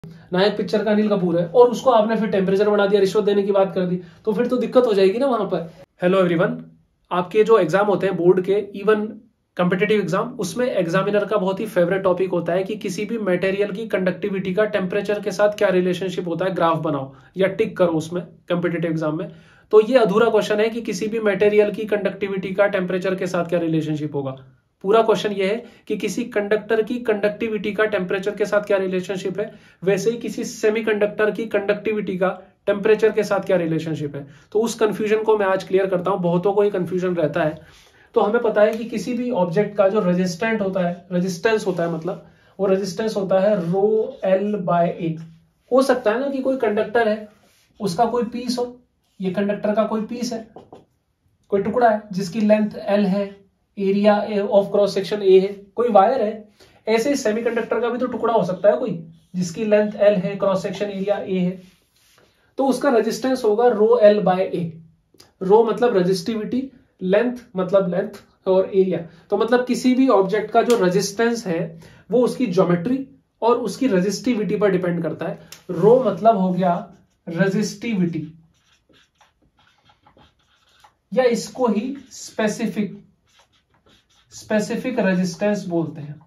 नायक picture का अनिल कपूर है और उसको आपने फिर टेम्परेचर बढ़ा दिया, रिश्वत देने की बात कर दी, तो फिर तो दिक्कत हो जाएगी ना वहां पर। हेलो एवरीवन, आपके जो एग्जाम होते हैं बोर्ड के, इवन कंपिटेटिव एग्जाम, उसमें एग्जामिनर का बहुत ही फेवरेट टॉपिक होता है कि किसी भी मटेरियल की कंडक्टिविटी का टेम्परेचर के साथ क्या रिलेशनशिप होता है, ग्राफ बनाओ या टिक करो उसमें कंपिटेटिव एग्जाम में। तो ये अधूरा क्वेश्चन है कि किसी भी मटेरियल की कंडक्टिविटी का टेम्परेचर के साथ क्या रिलेशनशिप होगा। पूरा क्वेश्चन ये है कि किसी कंडक्टर की कंडक्टिविटी का टेम्परेचर के साथ क्या रिलेशनशिप है, वैसे ही किसी सेमीकंडक्टर की कंडक्टिविटी का टेम्परेचर के साथ क्या रिलेशनशिप है। तो उस कंफ्यूजन को मैं आज क्लियर करता हूं, बहुतों को ही कंफ्यूजन रहता है। तो हमें पता है कि किसी भी ऑब्जेक्ट का जो रेजिस्टेंट होता है, रेजिस्टेंस होता है, मतलब वो रेजिस्टेंस होता है रो एल बाय ए। हो सकता है ना कि कोई कंडक्टर है, उसका कोई पीस हो, ये कंडक्टर का कोई पीस है, कोई टुकड़ा है जिसकी लेंथ एल है, area of cross section A है, कोई वायर है। ऐसे ही सेमीकंडक्टर का भी तो टुकड़ा हो सकता है कोई, जिसकी लेंथ एल है, क्रॉस सेक्शन एरिया ए है, तो उसका रेजिस्टेंस होगा rho L by A. Rho मतलब रेजिस्टिविटी, लेंथ मतलब लेंथ, और एरिया तो मतलब किसी भी ऑब्जेक्ट का जो रेजिस्टेंस है वो उसकी ज्योमेट्री और उसकी रेजिस्टिविटी पर डिपेंड करता है। रो मतलब हो गया रेजिस्टिविटी, या इसको ही स्पेसिफिक रेजिस्टेंस बोलते हैं।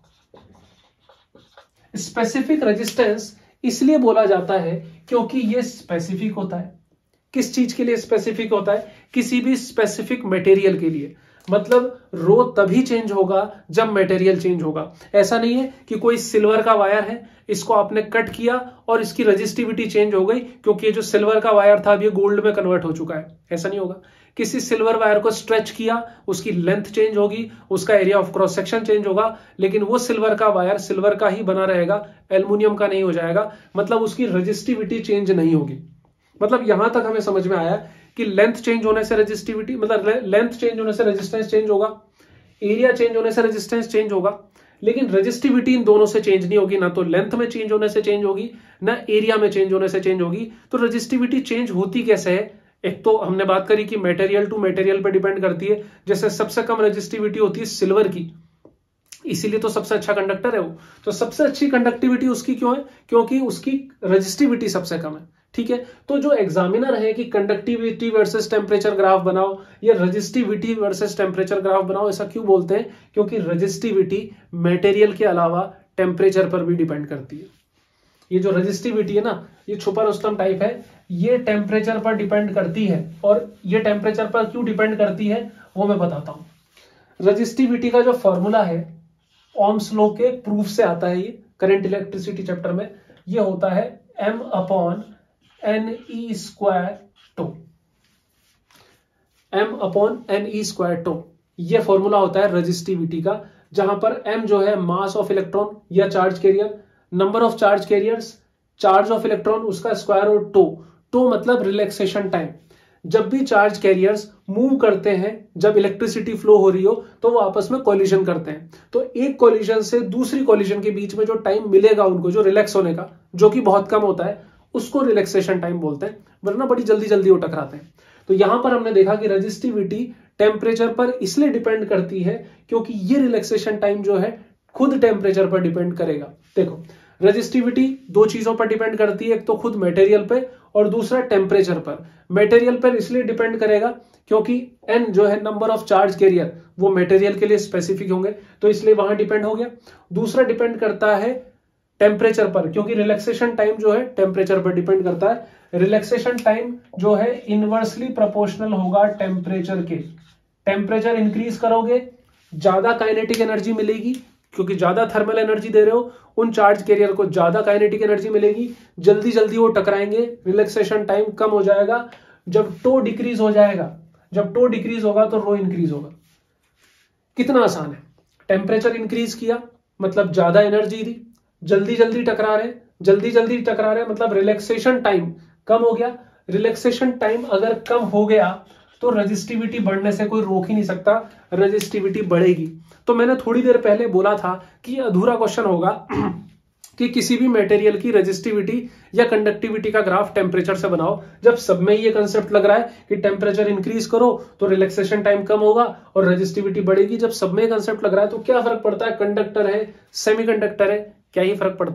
स्पेसिफिक रेजिस्टेंस इसलिए बोला जाता है क्योंकि ये स्पेसिफिक होता है। किस चीज के लिए स्पेसिफिक होता है? किसी भी स्पेसिफिक मटेरियल के लिए। मतलब रो तभी चेंज होगा जब मटेरियल चेंज होगा। ऐसा नहीं है कि कोई सिल्वर का वायर है, इसको आपने कट किया और इसकी रेजिस्टिविटी चेंज हो गई क्योंकि ये जो सिल्वर का वायर था अब ये गोल्ड में कन्वर्ट हो चुका है, ऐसा नहीं होगा। किसी सिल्वर वायर को स्ट्रेच किया, उसकी लेंथ चेंज होगी, उसका area of cross section change होगा, लेकिन वो सिल्वर का वायर सिल्वर का ही बना रहेगा, एल्युमिनियम का नहीं हो जाएगा। मतलब उसकी रेजिस्टिविटी चेंज नहीं होगी। मतलब यहां तक हमें समझ में आया कि लेंथ चेंज होने से रेजिस्टिविटी, मतलब लेंथ चेंज होने से रेजिस्टेंस चेंज होगा, एरिया चेंज होने से रेजिस्टेंस चेंज होगा, लेकिन रेजिस्टिविटी इन दोनों से चेंज नहीं होगी। ना तो लेंथ में चेंज होने से चेंज होगी, ना एरिया में चेंज होने से चेंज होगी। तो रेजिस्टिविटी चेंज होती कैसे है? एक तो हमने बात करी कि मटेरियल टू मटेरियल पे डिपेंड करती है। जैसे सबसे कम रेजिस्टिविटी होती है सिल्वर की, इसीलिए तो सबसे अच्छा कंडक्टर है वो। तो सबसे अच्छी कंडक्टिविटी उसकी क्यों है? क्योंकि उसकी रेजिस्टिविटी सबसे कम है। ठीक है, तो जो एग्जामिनर है कि कंडक्टिविटी वर्सेस टेम्परेचर ग्राफ बनाओ या रेजिस्टिविटी वर्सेस टेम्परेचर ग्राफ बनाओ, ऐसा क्यों बोलते हैं? क्योंकि रेजिस्टिविटी मटेरियल के अलावा टेम्परेचर पर भी डिपेंड करती है। ये जो रेजिस्टिविटी है ना, ये छुपा रुस्तम टाइप है, ये टेम्परेचर पर डिपेंड करती है। और ये टेम्परेचर पर क्यों डिपेंड करती है वो मैं बताता हूं। रेजिस्टिविटी का जो फॉर्मूला है ओम्स लॉ के प्रूफ से आता है, ये करंट इलेक्ट्रिसिटी चैप्टर में, ये होता है m upon n e square tau. m upon n e square tau, ये फॉर्मूला होता है रेजिस्टिविटी का, जहां पर m जो है मास ऑफ इलेक्ट्रॉन या charge carrier, number of charge carriers, charge of electron उसका स्क्वायर, और टो मतलब रिलैक्सेशन टाइम। जब भी चार्ज कैरियर्स मूव करते हैं, जब इलेक्ट्रिसिटी फ्लो हो रही हो, तो वो आपस में कोलिजन करते हैं। तो एक कोलिजन से दूसरी कोलिजन के बीच में जो टाइम मिलेगा उनको, जो रिलैक्स होने का, जो कि बहुत कम होता है, उसको रिलैक्सेशन टाइम बोलते हैं, वरना बड़ी जल्दी जल्दी वो टकराते हैं। तो यहां पर हमने देखा कि रेजिस्टिविटी टेम्परेचर पर इसलिए डिपेंड करती है क्योंकि ये रिलैक्सेशन टाइम जो है खुद टेम्परेचर पर डिपेंड करेगा। देखो, रेजिस्टिविटी दो चीजों पर डिपेंड करती है, एक तो खुद मटेरियल पे और दूसरा टेम्परेचर पर। मटेरियल पर इसलिए डिपेंड करेगा क्योंकि n जो है नंबर ऑफ चार्ज कैरियर, वो मटेरियल के लिए स्पेसिफिक होंगे, तो इसलिए वहां डिपेंड हो गया। दूसरा डिपेंड करता है टेम्परेचर पर, क्योंकि रिलैक्सेशन टाइम जो है टेम्परेचर पर डिपेंड करता है। रिलैक्सेशन टाइम जो है इनवर्सली प्रोपोर्शनल होगा टेम्परेचर के। टेम्परेचर इंक्रीज करोगे, ज्यादा काइनेटिक एनर्जी मिलेगी, क्योंकि ज्यादा थर्मल एनर्जी दे रहे हो, उन चार्ज कैरियर को ज्यादा काइनेटिक एनर्जी मिलेगी, जल्दी जल्दी वो टकराएंगे, रिलैक्सेशन टाइम कम हो जाएगा। जब टो डिक्रीज हो जाएगा, जब टो डिक्रीज होगा तो रो इंक्रीज होगा। कितना आसान है, टेम्परेचर इंक्रीज किया मतलब ज्यादा एनर्जी दी, जल्दी जल्दी टकरा रहे, जल्दी जल्दी टकरा रहे मतलब रिलैक्सेशन टाइम कम हो गया। रिलैक्सेशन टाइम अगर कम हो गया तो रेजिस्टिविटी बढ़ने से कोई रोक ही नहीं सकता, रेजिस्टिविटी बढ़ेगी। तो मैंने थोड़ी देर पहले बोला था कि अधूरा क्वेश्चन होगा कि किसी भी मटेरियल की रेजिस्टिविटी या कंडक्टिविटी का ग्राफ टेम्परेचर से बनाओ। जब सब में ये कंसेप्ट लग रहा है कि टेम्परेचर इंक्रीज करो तो रिलैक्सेशन टाइम कम होगा और रेजिस्टिविटी बढ़ेगी, जब सब में कंसेप्ट लग रहा है तो क्या फर्क पड़ता है, कंडक्टर है सेमीकंडक्टर है, क्या ही फर्क पड़ता है?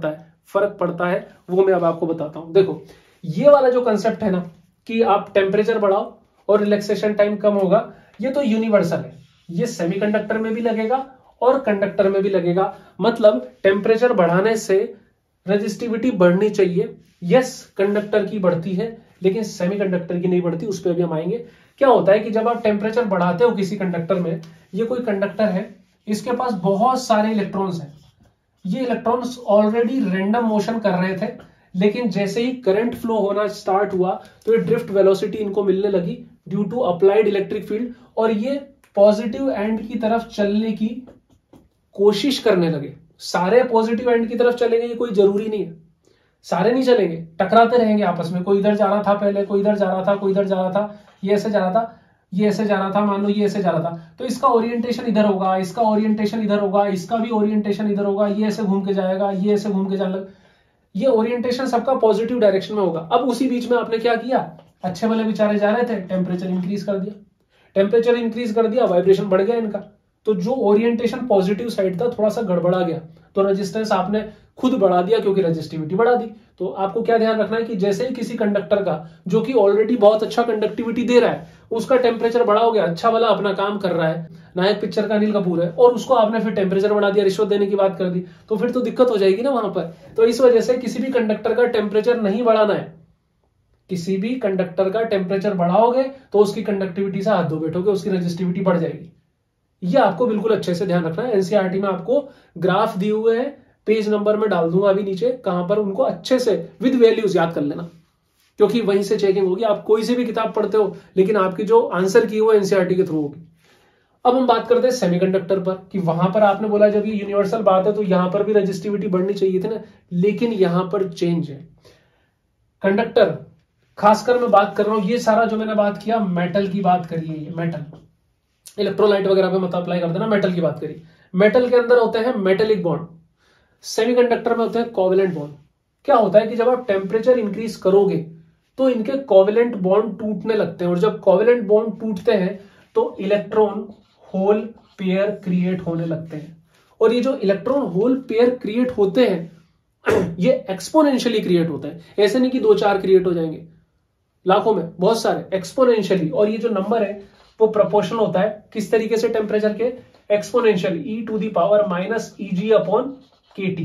फर्क पड़ता है वो मैं अब आपको बताता हूं। देखो ये वाला जो कंसेप्ट है ना कि आप टेम्परेचर बढ़ाओ और रिलैक्सेशन टाइम कम होगा, ये तो यूनिवर्सल है, ये सेमीकंडक्टर में भी लगेगा और कंडक्टर में भी लगेगा। मतलब टेम्परेचर बढ़ाने से रेजिस्टिविटी बढ़नी चाहिए। यस कंडक्टर की बढ़ती है लेकिन सेमीकंडक्टर की नहीं बढ़ती, उस पर भी हम आएंगे। क्या होता है कि जब आप टेम्परेचर बढ़ाते हो किसी कंडक्टर में, ये कोई कंडक्टर है, इसके पास बहुत सारे इलेक्ट्रॉन्स हैं, ये इलेक्ट्रॉन्स ऑलरेडी रैंडम मोशन कर रहे थे, लेकिन जैसे ही करंट फ्लो होना स्टार्ट हुआ तो ये ड्रिफ्ट वेलोसिटी इनको मिलने लगी due to applied electric field, और ये पॉजिटिव एंड की तरफ चलने की कोशिश करने लगे। सारे पॉजिटिव एंड की तरफ चलेंगे ये कोई जरूरी नहीं है, सारे नहीं चलेंगे, टकराते रहेंगे आपस में। कोई इधर जा रहा था पहले, कोई इधर जा रहा था, कोई इधर जा रहा था, ये ऐसे जा रहा था, ये ऐसे जा रहा था, मान लो ये ऐसे जा रहा था, तो इसका ओरिएंटेशन इधर होगा, इसका ओरिएंटेशन इधर होगा, इसका भी ओरिएंटेशन इधर होगा, ये ऐसे घूम के जाएगा, ये ऐसे घूम के जाने लगा, ये ओरिएंटेशन सबका पॉजिटिव डायरेक्शन में होगा। अब उसी बीच में आपने क्या किया, अच्छे वाले बेचारे जा रहे थे, टेम्परेचर इंक्रीज कर दिया, टेम्परेचर इंक्रीज कर दिया, वाइब्रेशन बढ़ गया इनका, तो जो ओरिएंटेशन पॉजिटिव साइड था थोड़ा सा गड़बड़ा गया, तो रेजिस्टेंस आपने खुद बढ़ा दिया क्योंकि रेजिस्टिविटी बढ़ा दी। तो आपको क्या ध्यान रखना है कि जैसे ही किसी कंडक्टर का जो कि ऑलरेडी बहुत अच्छा कंडक्टिविटी दे रहा है उसका टेम्परेचर बढ़ाओगे, अच्छा वाला अपना काम कर रहा है, नायक पिक्चर का अनिल कपूर है, और उसको आपने फिर टेम्परेचर बढ़ा दिया, रिश्वत देने की बात कर दी, तो फिर तो दिक्कत हो जाएगी ना वहां पर। तो इस वजह से किसी भी कंडक्टर का टेम्परेचर नहीं बढ़ाना है, किसी भी कंडक्टर का टेम्परेचर बढ़ाओगे तो उसकी कंडक्टिविटी से हाथ धो बैठोगे, उसकी रेजिस्टिविटी बढ़ जाएगी। ये आपको बिल्कुल अच्छे से ध्यान रखना है। एनसीईआरटी में आपको ग्राफ दिए हुए हैं, पेज नंबर में डाल दूंगा अभी नीचे, कहां पर उनको अच्छे से विद वैल्यूज याद कर लेना, क्योंकि वहीं से चेकिंग होगी। आप कोई से भी किताब पढ़ते हो लेकिन आपकी जो आंसर की वो एनसीईआरटी के थ्रू होगी। अब हम बात करते हैं सेमीकंडक्टर पर, कि वहां पर आपने बोला जब ये यूनिवर्सल बात है तो यहां पर भी रेजिस्टिविटी बढ़नी चाहिए थी ना, लेकिन यहां पर चेंज है। कंडक्टर खासकर मैं बात कर रहा हूं, ये सारा जो मैंने बात किया मेटल की बात करी है, ये मेटल, इलेक्ट्रोलाइट वगैरह पे मत अप्लाई कर देना, मेटल की बात करी। मेटल के अंदर होते हैं मेटेलिक बॉन्ड, सेमीकंडक्टर में होते हैं कोवेलेंट बॉन्ड। क्या होता है कि जब आप टेम्परेचर इंक्रीज करोगे तो इनके कोवेलेंट बॉन्ड टूटने लगते हैं, और जब कोवेलेंट बॉन्ड टूटते हैं तो इलेक्ट्रॉन होल पेयर क्रिएट होने लगते हैं। और ये जो इलेक्ट्रॉन होल पेयर क्रिएट होते हैं ये एक्सपोनेंशियली क्रिएट होते हैं, ऐसे नहीं कि 2-4 क्रिएट हो जाएंगे, लाखों में, बहुत सारे, एक्सपोनेंशियली। और ये जो नंबर है वो प्रोपोर्शनल होता है किस तरीके से, टेम्परेचर के, एक्सपोनेंशियल, e⁻⁻ EG/kT।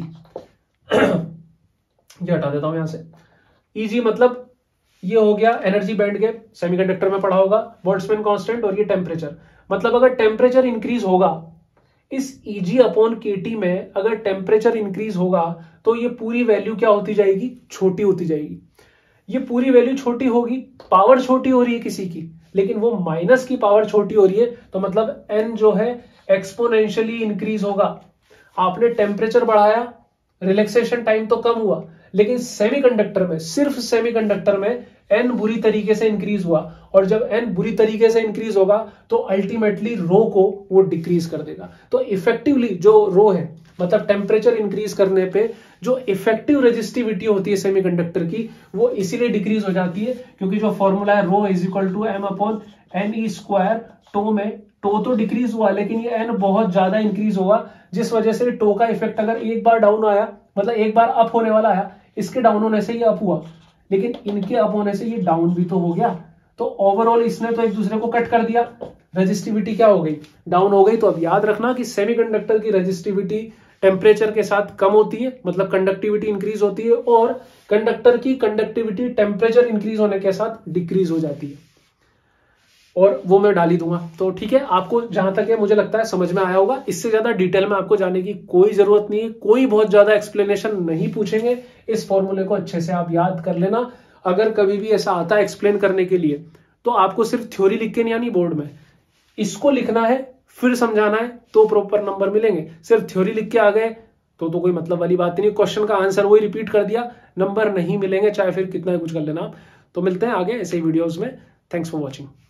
ये हटा देता हूं यहां से। Eg मतलब ये हो गया एनर्जी बैंड गैप, सेमीकंडक्टर में पढ़ा होगा, बोल्ट्जमैन कांस्टेंट, और ये टेम्परेचर। मतलब अगर टेम्परेचर इंक्रीज होगा इस Eg/kT में, अगर टेम्परेचर इंक्रीज होगा तो ये पूरी वैल्यू क्या होती जाएगी, छोटी होती जाएगी। ये पूरी वैल्यू छोटी होगी, पावर छोटी हो रही है किसी की, लेकिन वो माइनस की पावर छोटी हो रही है, तो मतलब n जो है एक्सपोनेंशियली इंक्रीज होगा। आपने टेम्परेचर बढ़ाया, रिलैक्सेशन टाइम तो कम हुआ, लेकिन सेमीकंडक्टर में, सिर्फ सेमीकंडक्टर में n बुरी तरीके से इंक्रीज हुआ, और जब n बुरी तरीके से इंक्रीज होगा तो अल्टीमेटली रो को वो डिक्रीज कर देगा। तो इफेक्टिवली जो रो है, मतलब टेम्परेचर इंक्रीज करने पे जो इफेक्टिव रेजिस्टिविटी होती है सेमीकंडक्टर की, वो इसीलिए डिक्रीज हो जाती है क्योंकि जो फॉर्मूला है rho is equal to m/ne²। Tau में टो तो डिक्रीज हुआ, लेकिन ये n बहुत ज्यादा इंक्रीज होगा, जिस वजह से टो का इफेक्ट अगर एक बार डाउन आया, मतलब एक बार अप होने वाला आया, इसके डाउन होने से ये अप हुआ, लेकिन इनके अप होने से ये डाउन भी तो हो गया। तो ओवरऑल इसने तो एक दूसरे को कट कर दिया, रेजिस्टिविटी क्या हो गई, डाउन हो गई। तो अब याद रखना कि सेमीकंडक्टर की रेजिस्टिविटी टेम्परेचर के साथ कम होती है, मतलब कंडक्टिविटी इंक्रीज होती है, और कंडक्टर की कंडक्टिविटी टेम्परेचर इंक्रीज होने के साथ डिक्रीज हो जाती है, और वो मैं डाल ही दूंगा। तो ठीक है, आपको जहां तक है मुझे लगता है समझ में आया होगा। इससे ज्यादा डिटेल में आपको जाने की कोई जरूरत नहीं है, कोई बहुत ज्यादा एक्सप्लेनेशन नहीं पूछेंगे। इस फॉर्मूले को अच्छे से आप याद कर लेना। अगर कभी भी ऐसा आता है एक्सप्लेन करने के लिए, तो आपको सिर्फ थ्योरी लिख के नहीं आनी बोर्ड में, इसको लिखना है, फिर समझाना है, तो प्रॉपर नंबर मिलेंगे। सिर्फ थ्योरी लिख के आ गए तो कोई मतलब वाली बात नहीं, क्वेश्चन का आंसर वही रिपीट कर दिया, नंबर नहीं मिलेंगे, चाहे फिर कितना कुछ कर लेना आप। तो मिलते हैं आगे ऐसे ही वीडियोस में। Thanks for watching.